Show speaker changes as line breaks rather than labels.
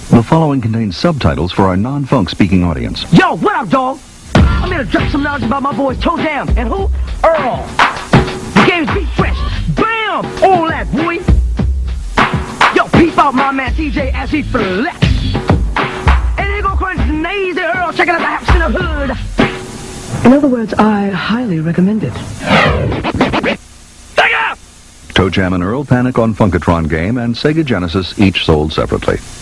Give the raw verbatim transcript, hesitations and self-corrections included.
The following contains subtitles for our non-funk speaking audience.
Yo, what up, dog? I'm here to drop some knowledge about my boys ToeJam and who? Earl. The game's beat fresh. Bam! All that, boy. Yo, peep out my man T J as he flex. And they go crunch the knees there, Earl. Checking out the house in the hood. In other words, I highly recommend it.
ToeJam and Earl panic on Funkotron game and Sega Genesis, each sold separately.